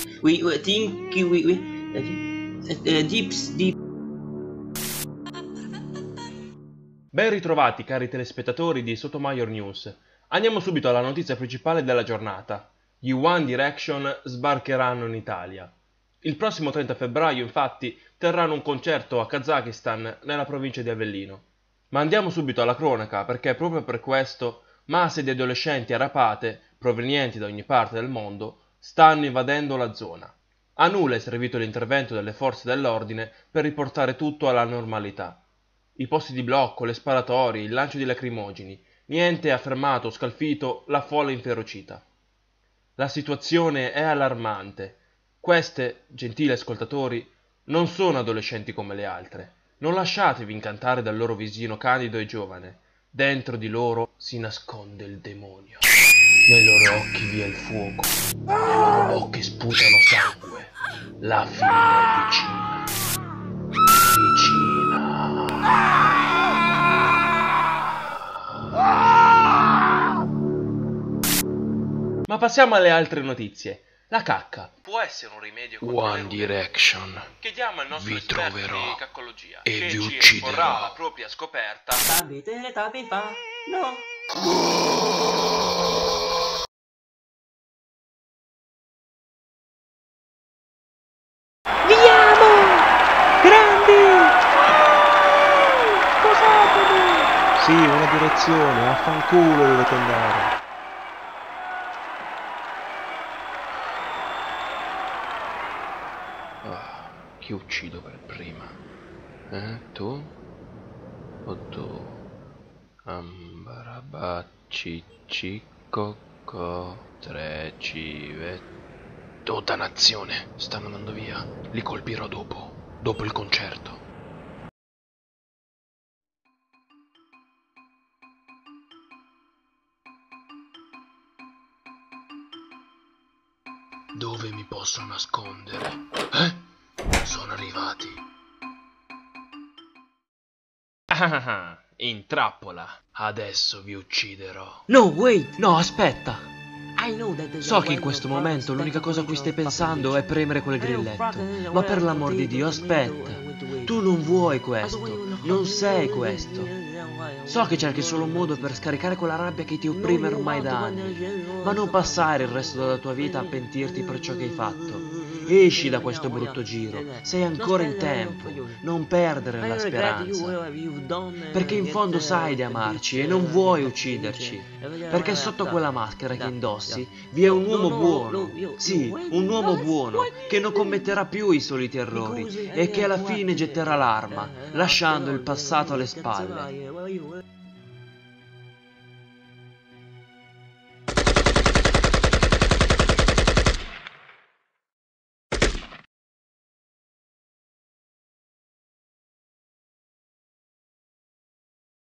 We think we deep. Ben ritrovati cari telespettatori di Sotomayor News. Andiamo subito alla notizia principale della giornata. Gli One Direction sbarcheranno in Italia. Il prossimo 30 febbraio infatti terranno un concerto a Kazakistan nella provincia di Avellino. Ma andiamo subito alla cronaca perché proprio per questo masse di adolescenti arrapate provenienti da ogni parte del mondo stanno invadendo la zona. A nulla è servito l'intervento delle forze dell'ordine per riportare tutto alla normalità. I posti di blocco, le sparatorie, il lancio di lacrimogeni, niente ha fermato o scalfito la folla inferocita. La situazione è allarmante. Queste, gentili ascoltatori, non sono adolescenti come le altre. Non lasciatevi incantare dal loro visino candido e giovane. Dentro di loro si nasconde il demonio. Nei loro occhi vi è il fuoco. Le loro bocche sputano sangue. La fine è vicina. Ma passiamo alle altre notizie. La cacca può essere un rimedio contro One Direction. Chiediamo al nostro Vi esperto troverò di caccologia e che vi ci ucciderò. esporrà la propria scoperta. No. Sì, una direzione, affanculo dovete andare. Chi uccido per prima? Tu? O tu? Ambarabacci, ciccoco, tre cive. Tutta nazione, stanno andando via. Li colpirò dopo il concerto. Dove mi posso nascondere? Sono arrivati. In trappola. Adesso vi ucciderò. No, wait. No, aspetta. So che in questo momento l'unica cosa a cui stai pensando è premere quel grilletto. Ma per l'amor di Dio, aspetta. Tu non vuoi questo. Non sei questo. So che cerchi solo un modo per scaricare quella rabbia che ti opprime ormai da anni. Ma non passare il resto della tua vita a pentirti per ciò che hai fatto. Esci da questo brutto giro. Sei ancora in tempo. Non perdere la speranza. Perché in fondo sai di amarci e non vuoi ucciderci. Perché sotto quella maschera che indossi vi è un uomo buono. Sì, un uomo buono che non commetterà più i soliti errori e che alla fine getterà l'arma, lasciando il passato alle spalle.